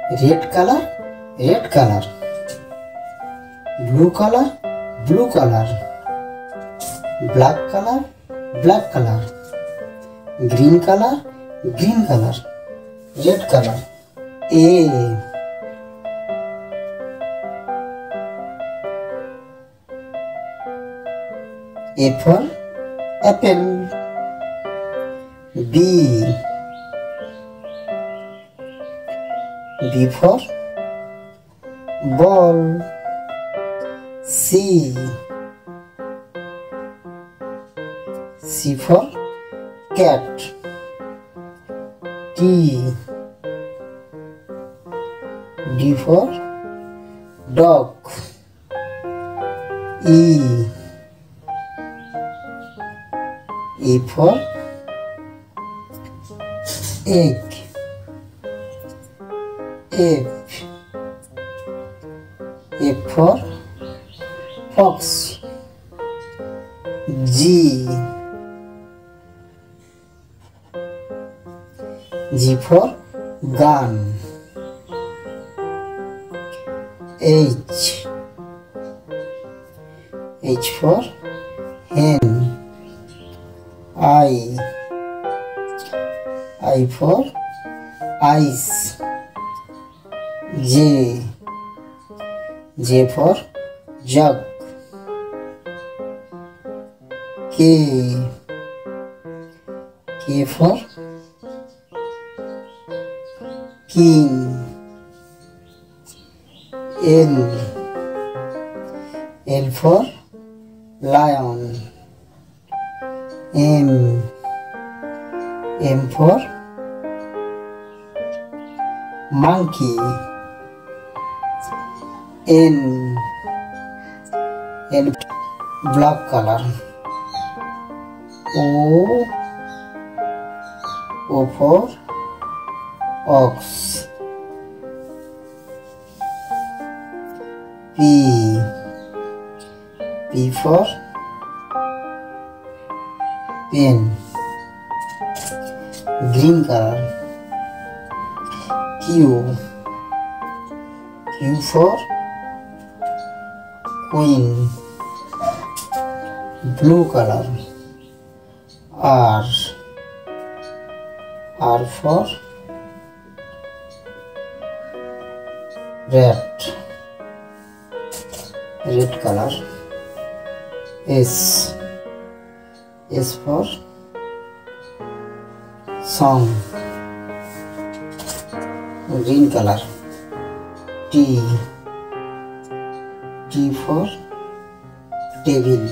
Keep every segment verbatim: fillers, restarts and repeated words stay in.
red color, red color, blue color, blue color, black color, black color, green color, green color, red color. A. A for apple. B. B for ball. C. C for cat. D. D for dog. E. E for egg. F. F for fox. G. G for gun. H. H for hen. I. I for ice. J. J for jug. K. K for king. L. L for lion. M. M for monkey. N. N black color. O. O for ox. P. P for pen. Green color. Q. Q for queen. Blue color. R. R for red. Red color. S. S for song. Green color. T. T for table.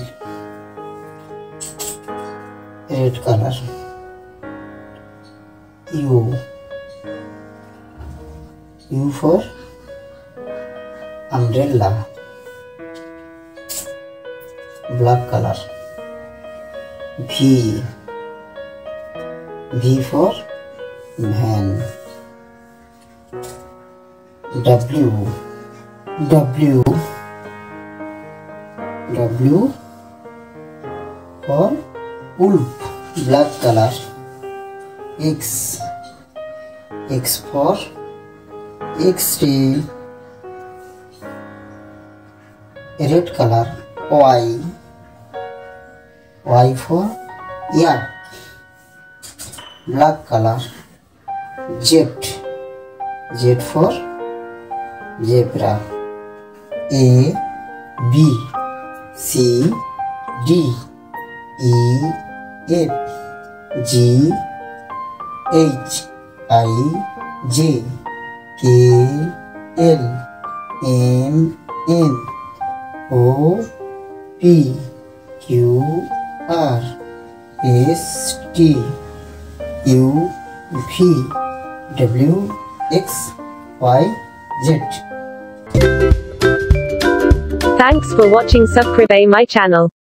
Red color. U. U for umbrella. Black color. V. V for van. W. W. W for wolf. Black color. X. X for X-ray. Red color. Y. Y for yak. Black color. Z. Z for zebra. A. B. C. D. E. F. G. H. I. J. K. L. M. N. O. P. Q. R. S. T. U. V. W. X. Y. Z. Thanks for watching. Subscribe my channel.